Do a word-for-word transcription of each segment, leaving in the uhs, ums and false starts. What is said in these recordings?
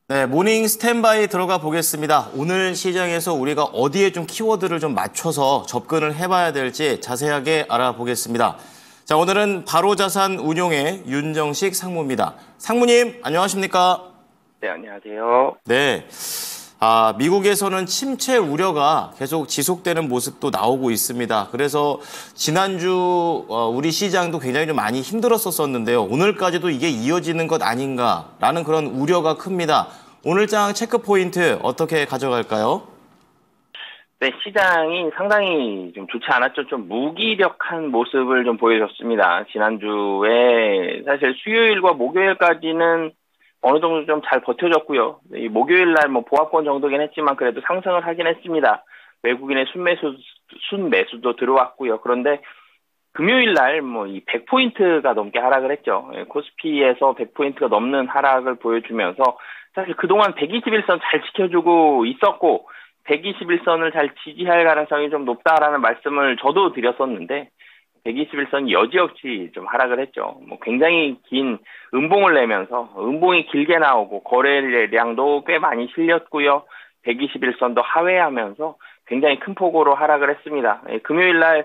네, 모닝 스탠바이 들어가 보겠습니다. 오늘 시장에서 우리가 어디에 좀 키워드를 좀 맞춰서 접근을 해봐야 될지 자세하게 알아보겠습니다. 자, 오늘은 바로자산 운용의 윤정식 상무입니다. 상무님, 안녕하십니까? 네, 안녕하세요. 네. 아, 미국에서는 침체 우려가 계속 지속되는 모습도 나오고 있습니다. 그래서 지난주 어, 우리 시장도 굉장히 좀 많이 힘들었었는데요. 오늘까지도 이게 이어지는 것 아닌가라는 그런 우려가 큽니다. 오늘장 체크 포인트 어떻게 가져갈까요? 네, 시장이 상당히 좀 좋지 않았죠. 좀 무기력한 모습을 좀 보여줬습니다. 지난주에 사실 수요일과 목요일까지는 어느 정도 좀 잘 버텨줬고요. 이 목요일 날 뭐 보합권 정도긴 했지만 그래도 상승을 하긴 했습니다. 외국인의 순매수, 순매수도 들어왔고요. 그런데 금요일 날 뭐 이 백 포인트가 넘게 하락을 했죠. 코스피에서 백 포인트가 넘는 하락을 보여주면서 사실 그동안 백이십일 선 잘 지켜주고 있었고 백이십일 선을 잘 지지할 가능성이 좀 높다라는 말씀을 저도 드렸었는데 백이십일 선이 여지없이 좀 하락을 했죠. 뭐 굉장히 긴 음봉을 내면서 음봉이 길게 나오고 거래량도 꽤 많이 실렸고요. 백이십일 선도 하회하면서 굉장히 큰 폭으로 하락을 했습니다. 예, 금요일 날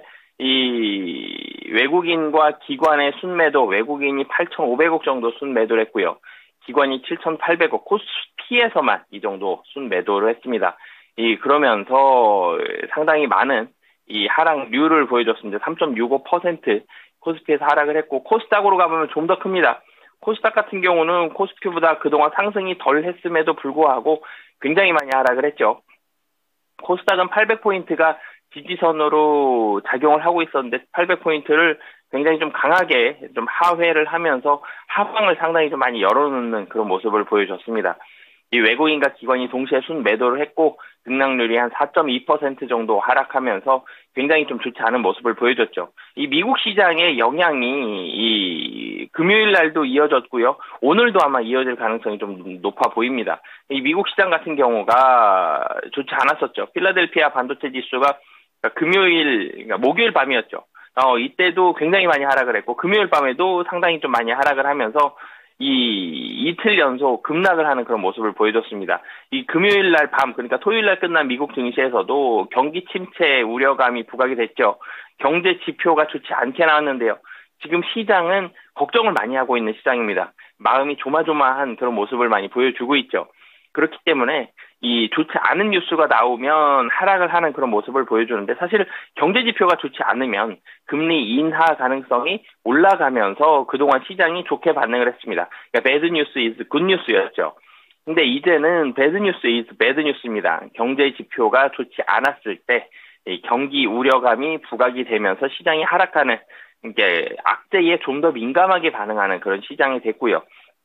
이 외국인과 기관의 순매도 외국인이 팔천오백억 정도 순매도를 했고요. 기관이 칠천팔백억, 코스피에서만 이 정도 순매도를 했습니다. 이 그러면서 상당히 많은 이 하락률을 보여줬습니다. 삼 점 육오 퍼센트 코스피에서 하락을 했고 코스닥으로 가보면 좀 더 큽니다. 코스닥 같은 경우는 코스피보다 그동안 상승이 덜 했음에도 불구하고 굉장히 많이 하락을 했죠. 코스닥은 팔백 포인트가 지지선으로 작용을 하고 있었는데 팔백 포인트를 굉장히 좀 강하게 좀 하회를 하면서 하방을 상당히 좀 많이 열어놓는 그런 모습을 보여줬습니다. 이 외국인과 기관이 동시에 순매도를 했고 등락률이 한 사 점 이 퍼센트 정도 하락하면서 굉장히 좀 좋지 않은 모습을 보여줬죠. 이 미국 시장의 영향이 이 금요일 날도 이어졌고요. 오늘도 아마 이어질 가능성이 좀 높아 보입니다. 이 미국 시장 같은 경우가 좋지 않았었죠. 필라델피아 반도체 지수가 금요일, 그러니까 목요일 밤이었죠. 어, 이때도 굉장히 많이 하락을 했고 금요일 밤에도 상당히 좀 많이 하락을 하면서 이 이틀 연속 급락을 하는 그런 모습을 보여줬습니다. 이 금요일 날 밤, 그러니까 토요일 날 끝난 미국 증시에서도 경기 침체 우려감이 부각이 됐죠. 경제 지표가 좋지 않게 나왔는데요. 지금 시장은 걱정을 많이 하고 있는 시장입니다. 마음이 조마조마한 그런 모습을 많이 보여주고 있죠. 그렇기 때문에 이 좋지 않은 뉴스가 나오면 하락을 하는 그런 모습을 보여주는데 사실 경제 지표가 좋지 않으면 금리 인하 가능성이 올라가면서 그동안 시장이 좋게 반응을 했습니다. 그러니까 bad news is good news였죠. 근데 이제는 bad news is bad news입니다. 경제 지표가 좋지 않았을 때 이 경기 우려감이 부각이 되면서 시장이 하락하는 이게 악재에 좀 더 민감하게 반응하는 그런 시장이 됐고요.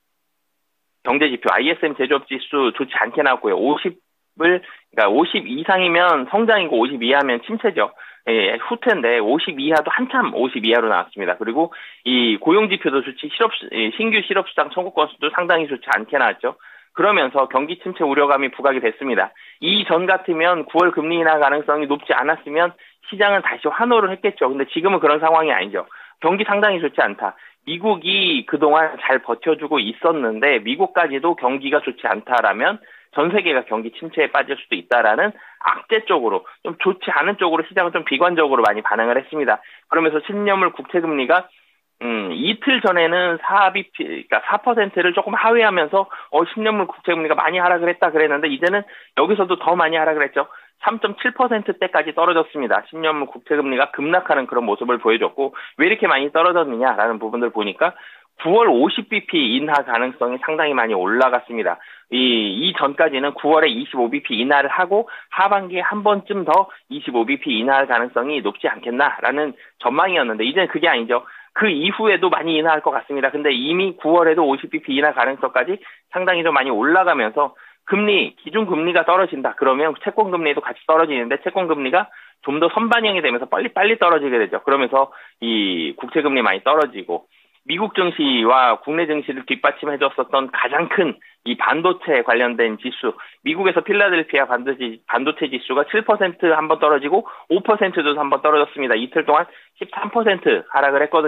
경제지표 아이에스엠 제조업 지수 좋지 않게 나왔고요. 오십을 그러니까 오십 이상이면 성장이고 오십 이하면 침체죠. 예, 후퇴인데 오십 이하도 한참 오십 이하로 나왔습니다. 그리고 이 고용지표도 좋지 실업 신규 실업수당 청구 건수도 상당히 좋지 않게 나왔죠. 그러면서 경기 침체 우려감이 부각이 됐습니다. 이전 같으면 구월 금리 인하 가능성이 높지 않았으면 시장은 다시 환호를 했겠죠. 근데 지금은 그런 상황이 아니죠. 경기 상당히 좋지 않다. 미국이 그동안 잘 버텨주고 있었는데 미국까지도 경기가 좋지 않다라면 전 세계가 경기 침체에 빠질 수도 있다라는 악재 쪽으로 좀 좋지 않은 쪽으로 시장은 좀 비관적으로 많이 반응을 했습니다. 그러면서 십 년물 국채금리가 음, 이틀 전에는 사 비피, 그러니까 사 퍼센트를 조금 하회하면서 어, 십 년물 국채금리가 많이 하락을 했다 그랬는데 이제는 여기서도 더 많이 하락을 했죠. 삼 점 칠 퍼센트대까지 떨어졌습니다. 십 년물 국채금리가 급락하는 그런 모습을 보여줬고 왜 이렇게 많이 떨어졌느냐라는 부분들 보니까 구월 오십 비피 인하 가능성이 상당히 많이 올라갔습니다. 이, 이 전까지는 구월에 이십오 비피 인하를 하고 하반기에 한 번쯤 더 이십오 비피 인하할 가능성이 높지 않겠나라는 전망이었는데 이제는 그게 아니죠. 그 이후에도 많이 인하할 것 같습니다. 근데 이미 구월에도 오십 비피 인하 가능성까지 상당히 좀 많이 올라가면서 금리, 기준금리가 떨어진다. 그러면 채권금리도 같이 떨어지는데 채권금리가 좀 더 선반영이 되면서 빨리빨리 떨어지게 되죠. 그러면서 이 국채금리 많이 떨어지고 미국 증시와 국내 증시를 뒷받침해줬었던 가장 큰 이 반도체 관련된 지수, 미국에서 필라델피아 반도체, 반도체 지수가 칠 퍼센트 한번 떨어지고 오 퍼센트도 한번 떨어졌습니다. 이틀 동안 십삼 퍼센트 하락을 했거든요.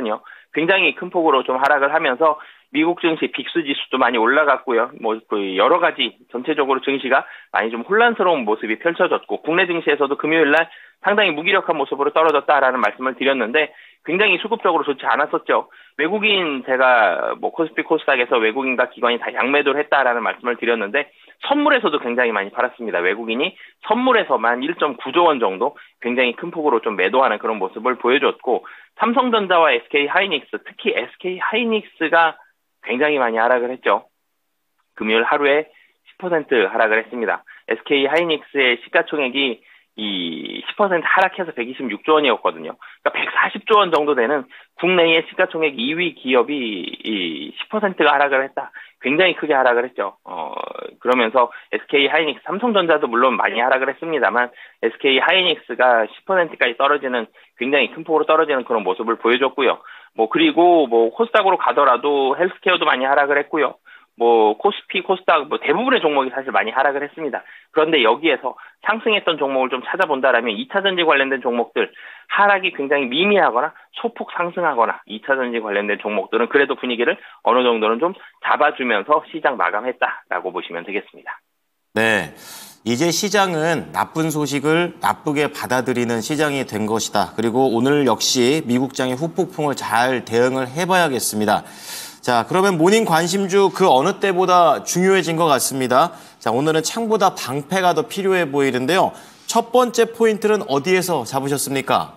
굉장히 큰 폭으로 좀 하락을 하면서 미국 증시 빅스 지수도 많이 올라갔고요. 뭐 그 여러 가지 전체적으로 증시가 많이 좀 혼란스러운 모습이 펼쳐졌고 국내 증시에서도 금요일 날 상당히 무기력한 모습으로 떨어졌다라는 말씀을 드렸는데 굉장히 수급적으로 좋지 않았었죠. 외국인 제가 뭐 코스피 코스닥에서 외국인과 기관이 다 양매도를 했다라는 말씀을 드렸는데 선물에서도 굉장히 많이 팔았습니다. 외국인이 선물에서만 일 점 구조 원 정도 굉장히 큰 폭으로 좀 매도하는 그런 모습을 보여줬고 삼성전자와 에스케이 하이닉스 특히 에스케이 하이닉스가 굉장히 많이 하락을 했죠. 금요일 하루에 십 퍼센트 하락을 했습니다. 에스케이 하이닉스의 시가총액이 이 십 퍼센트 하락해서 백이십육 조 원이었거든요. 그러니까 백사십 조 원 정도 되는 국내의 시가총액 이 위 기업이 이 십 퍼센트가 하락을 했다. 굉장히 크게 하락을 했죠. 어, 그러면서 에스케이 하이닉스, 삼성전자도 물론 많이 하락을 했습니다만 에스케이 하이닉스가 십 퍼센트까지 떨어지는 굉장히 큰 폭으로 떨어지는 그런 모습을 보여줬고요. 뭐 그리고 뭐 코스닥으로 가더라도 헬스케어도 많이 하락을 했고요. 뭐 코스피, 코스닥 뭐 대부분의 종목이 사실 많이 하락을 했습니다. 그런데 여기에서 상승했던 종목을 좀 찾아본다라면 이 차 전지 관련된 종목들 하락이 굉장히 미미하거나 소폭 상승하거나 이 차 전지 관련된 종목들은 그래도 분위기를 어느 정도는 좀 잡아주면서 시장 마감했다라고 보시면 되겠습니다. 네. 이제 시장은 나쁜 소식을 나쁘게 받아들이는 시장이 된 것이다. 그리고 오늘 역시 미국장의 후폭풍을 잘 대응을 해봐야겠습니다. 자, 그러면 모닝 관심주 그 어느 때보다 중요해진 것 같습니다. 자, 오늘은 창보다 방패가 더 필요해 보이는데요. 첫 번째 포인트는 어디에서 잡으셨습니까?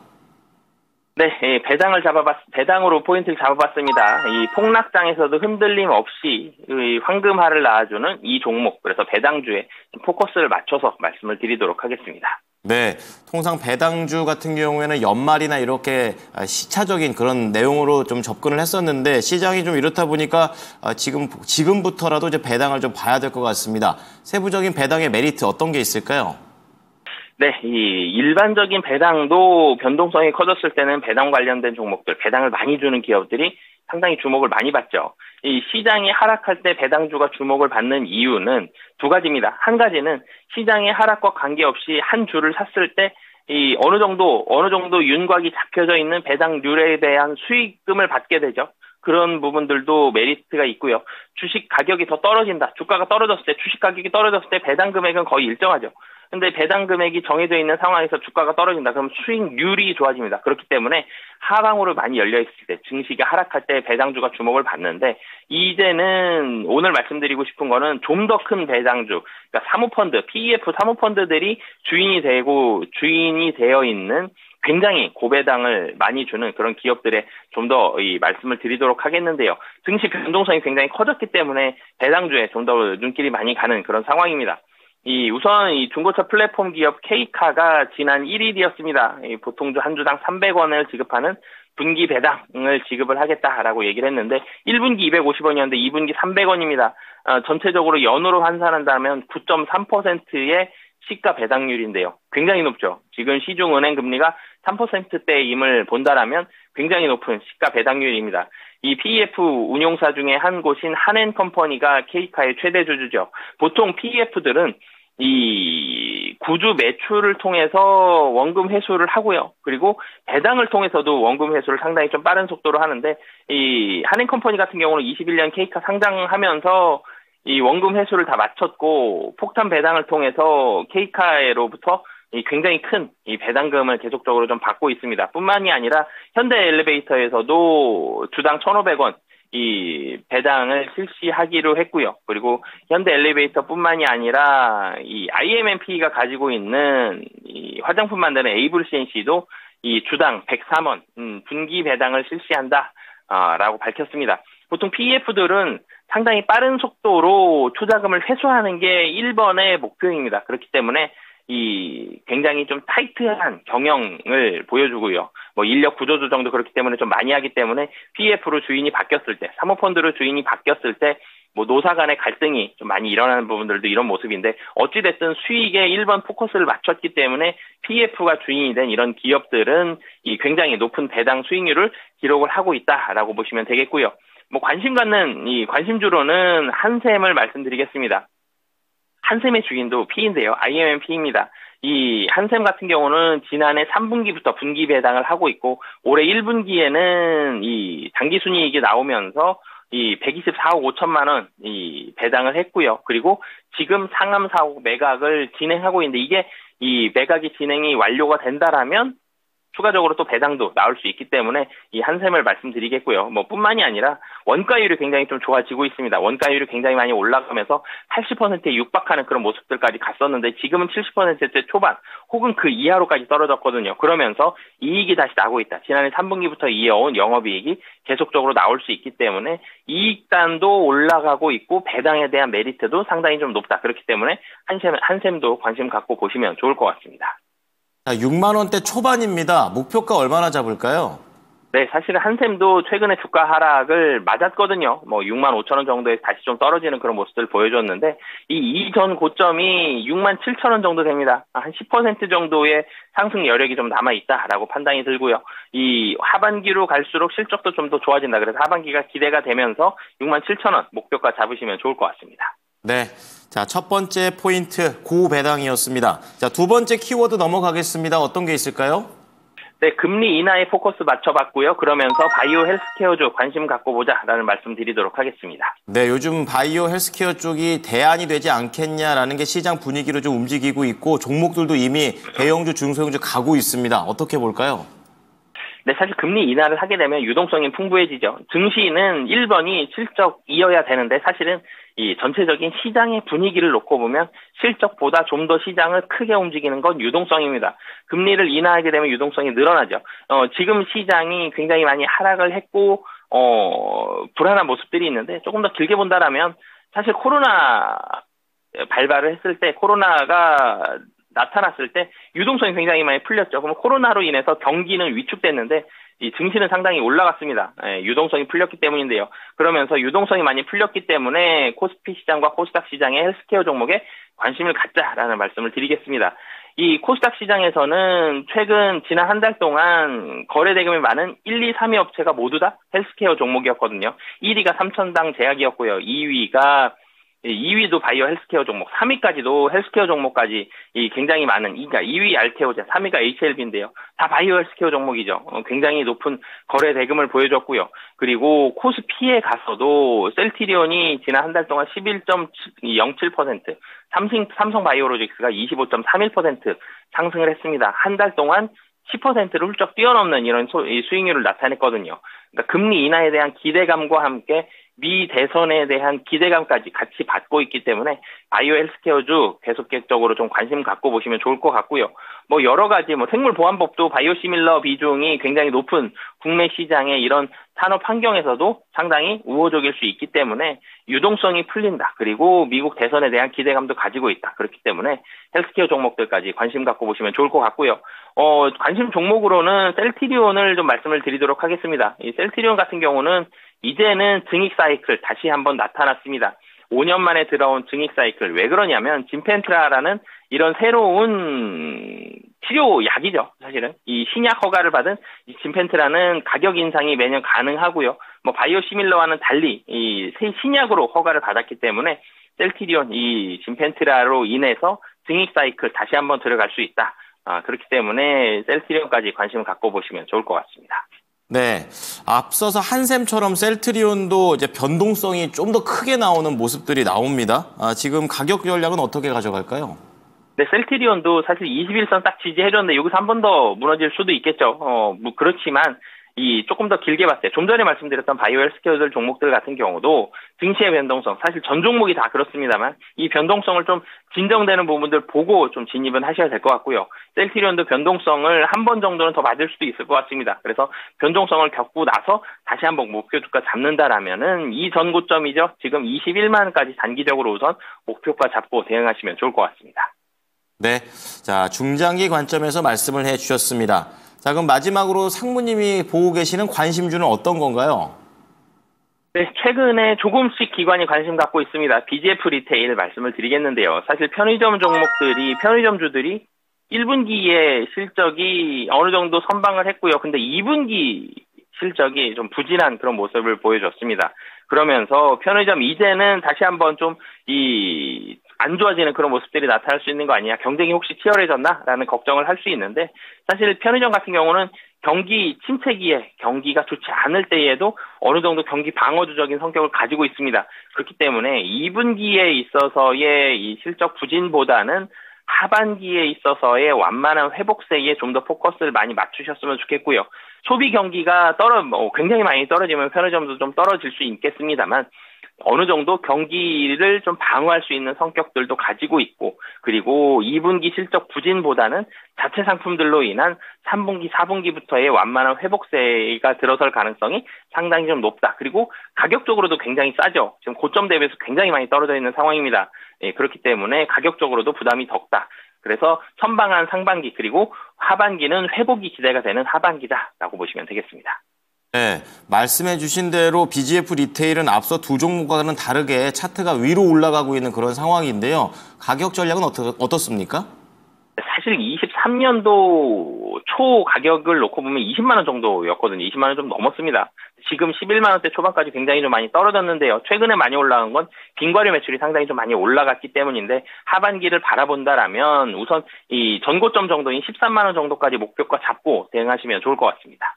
네, 배당을 잡아봤, 배당으로 포인트를 잡아봤습니다. 이 폭락장에서도 흔들림 없이 이 황금알을 낳아주는 이 종목, 그래서 배당주에 포커스를 맞춰서 말씀을 드리도록 하겠습니다. 네, 통상 배당주 같은 경우에는 연말이나 이렇게 시차적인 그런 내용으로 좀 접근을 했었는데 시장이 좀 이렇다 보니까 지금, 지금부터라도 이제 배당을 좀 봐야 될 것 같습니다. 세부적인 배당의 메리트 어떤 게 있을까요? 네, 이 일반적인 배당도 변동성이 커졌을 때는 배당 관련된 종목들, 배당을 많이 주는 기업들이 상당히 주목을 많이 받죠. 이 시장이 하락할 때 배당주가 주목을 받는 이유는 두 가지입니다. 한 가지는 시장의 하락과 관계없이 한 주를 샀을 때 이 어느 정도 어느 정도 윤곽이 잡혀져 있는 배당률에 대한 수익금을 받게 되죠. 그런 부분들도 메리트가 있고요. 주식 가격이 더 떨어진다. 주가가 떨어졌을 때, 주식 가격이 떨어졌을 때 배당 금액은 거의 일정하죠. 근데 배당 금액이 정해져 있는 상황에서 주가가 떨어진다. 그럼 수익률이 좋아집니다. 그렇기 때문에 하방으로 많이 열려있을 때, 증시가 하락할 때 배당주가 주목을 받는데, 이제는 오늘 말씀드리고 싶은 거는 좀 더 큰 배당주, 그러니까 사모펀드, 피이에프 사모펀드들이 주인이 되고, 주인이 되어 있는 굉장히 고배당을 많이 주는 그런 기업들에 좀 더 이 말씀을 드리도록 하겠는데요. 증시 변동성이 굉장히 커졌기 때문에 배당주에 좀 더 눈길이 많이 가는 그런 상황입니다. 이 우선 이 중고차 플랫폼 기업 K카가 지난 일 일이었습니다. 이 보통주 한 주당 삼백 원을 지급하는 분기 배당을 지급을 하겠다라고 얘기를 했는데 일 분기 이백오십 원이었는데 이 분기 삼백 원입니다. 어, 전체적으로 연으로 환산한다면 구 점 삼 퍼센트의 시가 배당률인데요. 굉장히 높죠. 지금 시중은행 금리가 삼 퍼센트대임을 본다라면 굉장히 높은 시가 배당률입니다. 이 피이에프 운용사 중에 한 곳인 한엔컴퍼니가 K카의 최대 주주죠. 보통 피이에프들은 이 구주 매출을 통해서 원금 회수를 하고요. 그리고 배당을 통해서도 원금 회수를 상당히 좀 빠른 속도로 하는데 이 한엔컴퍼니 같은 경우는 이십일 년 K카 상장하면서 이 원금 회수를 다 마쳤고 폭탄 배당을 통해서 K카로부터 이 굉장히 큰 이 배당금을 계속적으로 좀 받고 있습니다. 뿐만이 아니라 현대 엘리베이터에서도 주당 천오백 원 이 배당을 실시하기로 했고요. 그리고 현대 엘리베이터뿐만이 아니라 이 아이엠엠피가 가지고 있는 이 화장품 만드는 에이블씨엔씨도 이 주당 백삼 원 음, 분기 배당을 실시한다라고 밝혔습니다. 보통 피이에프들은 상당히 빠른 속도로 투자금을 회수하는 게 일 번의 목표입니다. 그렇기 때문에 이 굉장히 좀 타이트한 경영을 보여주고요. 뭐 인력 구조조 정도 그렇기 때문에 좀 많이 하기 때문에 피이에프로 주인이 바뀌었을 때, 사모펀드로 주인이 바뀌었을 때 뭐 노사 간의 갈등이 좀 많이 일어나는 부분들도 이런 모습인데 어찌됐든 수익에 일 번 포커스를 맞췄기 때문에 피이에프가 주인이 된 이런 기업들은 이 굉장히 높은 배당 수익률을 기록을 하고 있다라고 보시면 되겠고요. 뭐 관심 갖는 이 관심주로는 한샘을 말씀드리겠습니다. 한샘의 주인도 P인데요. 아이엠엠 P입니다. 이 한샘 같은 경우는 지난해 삼 분기부터 분기 배당을 하고 있고 올해 일 분기에는 이 당기순이익이 나오면서 이 백이십사억 오천만 원 이 배당을 했고요. 그리고 지금 상암 사옥 매각을 진행하고 있는데 이게 이 매각이 진행이 완료가 된다라면 추가적으로 또 배당도 나올 수 있기 때문에 이 한샘을 말씀드리겠고요. 뭐 뿐만이 아니라 원가율이 굉장히 좀 좋아지고 있습니다. 원가율이 굉장히 많이 올라가면서 팔십 퍼센트에 육박하는 그런 모습들까지 갔었는데 지금은 칠십 퍼센트대 초반 혹은 그 이하로까지 떨어졌거든요. 그러면서 이익이 다시 나고 있다. 지난해 삼 분기부터 이어온 영업이익이 계속적으로 나올 수 있기 때문에 이익단도 올라가고 있고 배당에 대한 메리트도 상당히 좀 높다. 그렇기 때문에 한샘, 한샘도 관심 갖고 보시면 좋을 것 같습니다. 자, 육만 원대 초반입니다. 목표가 얼마나 잡을까요? 네, 사실은 한샘도 최근에 주가 하락을 맞았거든요. 뭐 육만 오천 원 정도에 다시 좀 떨어지는 그런 모습을 보여줬는데 이 이전 고점이 육만 칠천 원 정도 됩니다. 한 십 퍼센트 정도의 상승 여력이 좀 남아있다라고 판단이 들고요. 이 하반기로 갈수록 실적도 좀 더 좋아진다. 그래서 하반기가 기대가 되면서 육만 칠천 원 목표가 잡으시면 좋을 것 같습니다. 네. 자, 첫 번째 포인트 고배당이었습니다. 자, 두 번째 키워드 넘어가겠습니다. 어떤 게 있을까요? 네, 금리 인하에 포커스 맞춰봤고요. 그러면서 바이오 헬스케어주 관심 갖고 보자라는 말씀 드리도록 하겠습니다. 네, 요즘 바이오 헬스케어 쪽이 대안이 되지 않겠냐라는 게 시장 분위기로 좀 움직이고 있고 종목들도 이미 대형주, 중소형주 가고 있습니다. 어떻게 볼까요? 네, 사실 금리 인하를 하게 되면 유동성이 풍부해지죠. 증시는 일 번이 실적이어야 되는데 사실은 이 전체적인 시장의 분위기를 놓고 보면 실적보다 좀 더 시장을 크게 움직이는 건 유동성입니다. 금리를 인하하게 되면 유동성이 늘어나죠. 어, 지금 시장이 굉장히 많이 하락을 했고 어, 불안한 모습들이 있는데 조금 더 길게 본다라면 사실 코로나 발발을 했을 때 코로나가 나타났을 때 유동성이 굉장히 많이 풀렸죠. 그럼 코로나로 인해서 경기는 위축됐는데 이 증시는 상당히 올라갔습니다. 예, 유동성이 풀렸기 때문인데요. 그러면서 유동성이 많이 풀렸기 때문에 코스피 시장과 코스닥 시장의 헬스케어 종목에 관심을 갖자라는 말씀을 드리겠습니다. 이 코스닥 시장에서는 최근 지난 한 달 동안 거래 대금이 많은 일, 이, 삼 위 업체가 모두 다 헬스케어 종목이었거든요. 일 위가 삼천당 제약이었고요. 이 위가 이 위도 바이오 헬스케어 종목, 삼 위까지도 헬스케어 종목까지 이 굉장히 많은, 그러니까 이 위 알테오제, 삼 위가 에이치엘비인데요. 다 바이오 헬스케어 종목이죠. 어, 굉장히 높은 거래 대금을 보여줬고요. 그리고 코스피에 가서도 셀트리온이 지난 한 달 동안 십일 점 영칠 퍼센트, 삼성, 삼성 바이오로직스가 이십오 점 삼일 퍼센트 상승을 했습니다. 한 달 동안 십 퍼센트를 훌쩍 뛰어넘는 이런 소, 수익률을 나타냈거든요. 그러니까 금리 인하에 대한 기대감과 함께 미 대선에 대한 기대감까지 같이 받고 있기 때문에 바이오 헬스케어주 계속적으로 좀 관심 갖고 보시면 좋을 것 같고요. 뭐 여러 가지 뭐 생물보안법도 바이오시밀러 비중이 굉장히 높은 국내 시장의 이런 산업 환경에서도 상당히 우호적일 수 있기 때문에 유동성이 풀린다. 그리고 미국 대선에 대한 기대감도 가지고 있다. 그렇기 때문에 헬스케어 종목들까지 관심 갖고 보시면 좋을 것 같고요. 어, 관심 종목으로는 셀트리온을 좀 말씀을 드리도록 하겠습니다. 이 셀트리온 같은 경우는 이제는 증익 사이클 다시 한번 나타났습니다. 오 년 만에 들어온 증익 사이클. 왜 그러냐면 진펜트라라는 이런 새로운 치료약이죠. 사실은 이 신약 허가를 받은 이 진펜트라는 가격 인상이 매년 가능하고요. 뭐 바이오시밀러와는 달리 이 새 신약으로 허가를 받았기 때문에 셀트리온 이 진펜트라로 인해서 증익 사이클 다시 한번 들어갈 수 있다. 아, 그렇기 때문에 셀트리온까지 관심을 갖고 보시면 좋을 것 같습니다. 네, 앞서서 한샘처럼 셀트리온도 이제 변동성이 좀 더 크게 나오는 모습들이 나옵니다. 아, 지금 가격 전략은 어떻게 가져갈까요? 네, 셀트리온도 사실 이십일 선 딱 지지해줬는데 여기서 한 번 더 무너질 수도 있겠죠. 어, 뭐 그렇지만 이 조금 더 길게 봤을 때 좀 전에 말씀드렸던 바이오 헬스케어들 종목들 같은 경우도 증시의 변동성, 사실 전 종목이 다 그렇습니다만 이 변동성을 좀 진정되는 부분들 보고 좀 진입은 하셔야 될 것 같고요. 셀트리온도 변동성을 한 번 정도는 더 맞을 수도 있을 것 같습니다. 그래서 변동성을 겪고 나서 다시 한번 목표 주가 잡는다라면은 이 전 고점이죠. 지금 이십일만 원까지 단기적으로 우선 목표가 잡고 대응하시면 좋을 것 같습니다. 네, 자 중장기 관점에서 말씀을 해주셨습니다. 자, 그럼 마지막으로 상무님이 보고 계시는 관심주는 어떤 건가요? 네, 최근에 조금씩 기관이 관심 갖고 있습니다. 비지에프 리테일 말씀을 드리겠는데요. 사실 편의점 종목들이, 편의점주들이 일 분기에 실적이 어느 정도 선방을 했고요. 근데 이 분기 실적이 좀 부진한 그런 모습을 보여줬습니다. 그러면서 편의점 이제는 다시 한번 좀 이 안 좋아지는 그런 모습들이 나타날 수 있는 거 아니냐, 경쟁이 혹시 치열해졌나라는 걱정을 할 수 있는데, 사실 편의점 같은 경우는 경기 침체기에 경기가 좋지 않을 때에도 어느 정도 경기 방어주적인 성격을 가지고 있습니다. 그렇기 때문에 이 분기에 있어서의 이 실적 부진보다는 하반기에 있어서의 완만한 회복세에 좀 더 포커스를 많이 맞추셨으면 좋겠고요. 소비 경기가 떨어, 뭐 굉장히 많이 떨어지면 편의점도 좀 떨어질 수 있겠습니다만, 어느 정도 경기를 좀 방어할 수 있는 성격들도 가지고 있고, 그리고 이 분기 실적 부진보다는 자체 상품들로 인한 삼 분기, 사 분기부터의 완만한 회복세가 들어설 가능성이 상당히 좀 높다. 그리고 가격적으로도 굉장히 싸죠. 지금 고점 대비해서 굉장히 많이 떨어져 있는 상황입니다. 예, 그렇기 때문에 가격적으로도 부담이 적다. 그래서 선방한 상반기 그리고 하반기는 회복이 기대가 되는 하반기다라고 보시면 되겠습니다. 네, 말씀해 주신 대로 비지에프 리테일은 앞서 두 종목과는 다르게 차트가 위로 올라가고 있는 그런 상황인데요. 가격 전략은 어떻, 어떻습니까? 사실 이십삼 년도 초 가격을 놓고 보면 이십만 원 정도였거든요. 이십만 원 좀 넘었습니다. 지금 십일만 원대 초반까지 굉장히 좀 많이 떨어졌는데요. 최근에 많이 올라간 건 빈과류 매출이 상당히 좀 많이 올라갔기 때문인데, 하반기를 바라본다라면 우선 이 전고점 정도인 십삼만 원 정도까지 목표가 잡고 대응하시면 좋을 것 같습니다.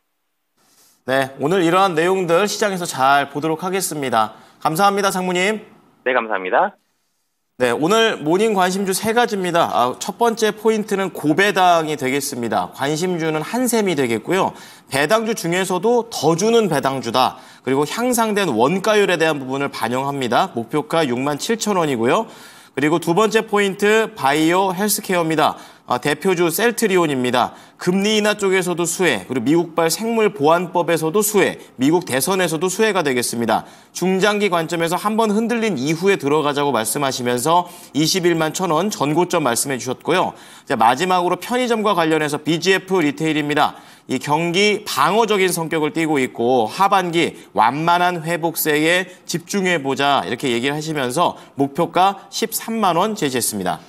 네, 오늘 이러한 내용들 시장에서 잘 보도록 하겠습니다. 감사합니다, 상무님. 네, 감사합니다. 네, 오늘 모닝 관심주 세 가지입니다. 아, 첫 번째 포인트는 고배당이 되겠습니다. 관심주는 한샘이 되겠고요. 배당주 중에서도 더 주는 배당주다. 그리고 향상된 원가율에 대한 부분을 반영합니다. 목표가 육만 칠천 원이고요. 그리고 두 번째 포인트 바이오 헬스케어입니다. 아, 대표주 셀트리온입니다. 금리 인하 쪽에서도 수혜, 그리고 미국발 생물보안법에서도 수혜, 미국 대선에서도 수혜가 되겠습니다. 중장기 관점에서 한번 흔들린 이후에 들어가자고 말씀하시면서 이십일만 천 원 전고점 말씀해 주셨고요. 이제 마지막으로 편의점과 관련해서 비지에프 리테일입니다. 이 경기 방어적인 성격을 띠고 있고 하반기 완만한 회복세에 집중해보자 이렇게 얘기를 하시면서 목표가 십삼만 원 제시했습니다.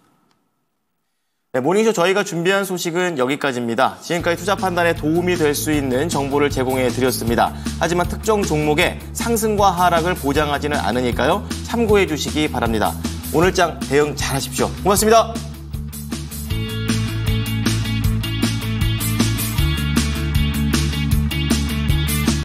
네, 모닝쇼 저희가 준비한 소식은 여기까지입니다. 지금까지 투자 판단에 도움이 될 수 있는 정보를 제공해 드렸습니다. 하지만 특정 종목의 상승과 하락을 보장하지는 않으니까요. 참고해 주시기 바랍니다. 오늘장 대응 잘하십시오. 고맙습니다.